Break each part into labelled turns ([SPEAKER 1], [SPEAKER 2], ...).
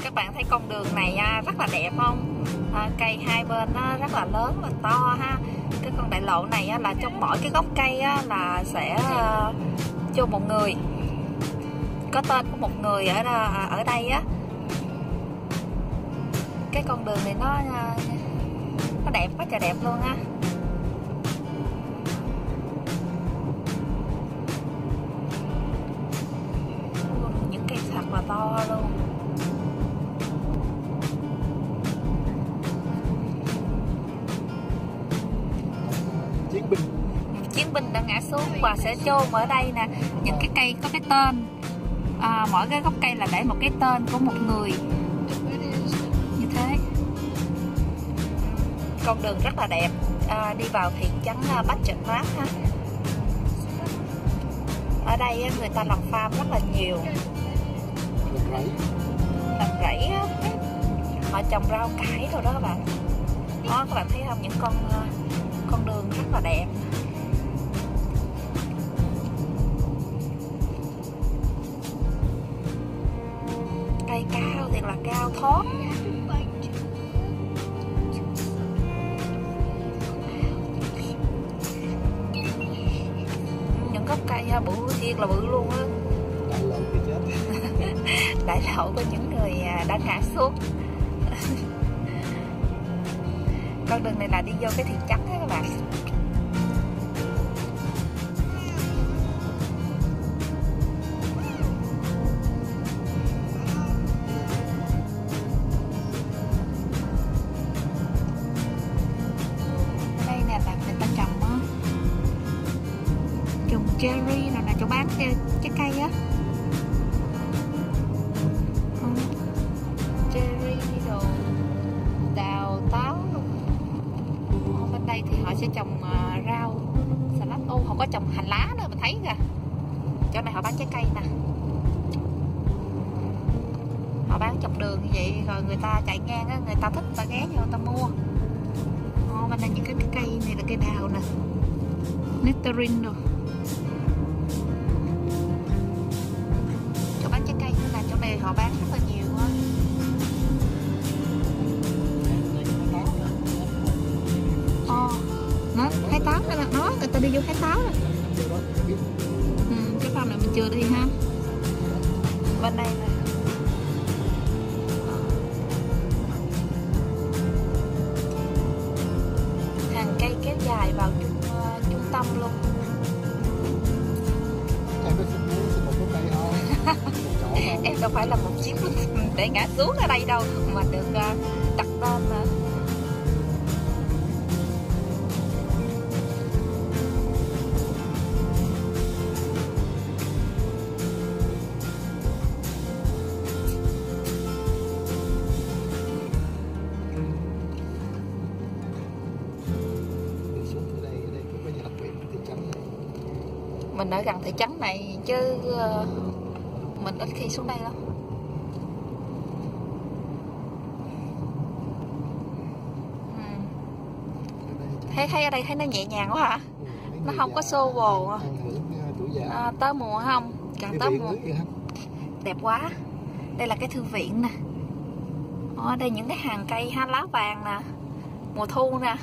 [SPEAKER 1] Các bạn thấy con đường này rất là đẹp không? Cây hai bên rất là lớn và to ha. Cái con đại lộ này là trong mỗi cái gốc cây là sẽ cho một người, có tên của một người ở đây á. Cái con đường này nó đẹp quá trời đẹp luôn á. Những cây thật là to luôn. Chiến binh đã ngã xuống và sẽ chôn ở đây nè. Những cái cây có cái tên, mỗi cái gốc cây là để một cái tên của một người như thế. Con đường rất là đẹp, đi vào thị trấn Budget Mart ha. Ở đây người ta làm farm rất là nhiều, làm rẫy, họ trồng rau cải rồi đó các bạn. Đó, các bạn thấy không, những con đường rất là đẹp. Cây cao thiệt là cao thoáng. Những gốc cây bự thiệt là bự luôn á. Đại lộ của những người đã ngã xuống. Con đường này là đi vô cái thị trấn đó các bạn. Đây nè, là người ta trồng cherry rồi nè, cho bán trái cây á. Cherry đồ, đào, táo. Bên đây thì họ sẽ trồng rau salad. Họ có trồng hành lá nữa, mình thấy kìa. Chỗ này họ bán trái cây nè. Họ bán dọc đường như vậy, rồi người ta chạy ngang á, người ta thích ta ghé vô người ta mua. Bên đây những cái cây này là cây đào nè, nectarine rồi. Chỗ bán trái cây nữa là chỗ này họ bán rất là nhiều á. Nó hái táo đây là nó, người ta đi vô hái táo rồi. Cái phòng này mình chưa đi ha. Bên đây nè, hàng cây kéo dài vào trung tâm luôn. Em đâu phải là một chiếc để ngã xuống ở đây đâu, mà được đặt tên mà. Mình ở gần thị trấn này chứ mình ít khi xuống đây lắm. Thấy ở đây thấy nó nhẹ nhàng quá hả? Nó không có xô bồ. Tới mùa không? Càng tới mùa đẹp quá. Đây là cái thư viện nè. Ở đây những cái hàng cây lá vàng nè, mùa thu nè.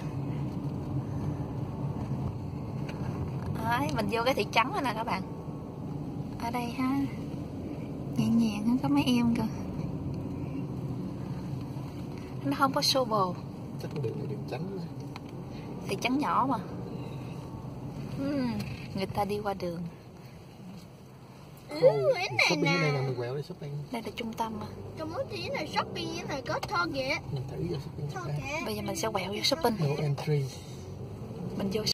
[SPEAKER 1] Đấy, mình vô cái thị trấn rồi nè các bạn. Ở đây ha, nhẹ nhàng, có mấy em kìa. Nó không có xô bồ.
[SPEAKER 2] Chắc có đường trắng.
[SPEAKER 1] Thị trấn nhỏ mà. Người ta đi qua đường.
[SPEAKER 2] Shopping này là mình quẹo đi shopping.
[SPEAKER 1] Đây là trung tâm mà.
[SPEAKER 3] Trong món tí này shopping này có Target.
[SPEAKER 2] Mình thử vô shopping.
[SPEAKER 1] Bây giờ mình sẽ quẹo vô shopping.
[SPEAKER 2] No entry.
[SPEAKER 1] Mình vô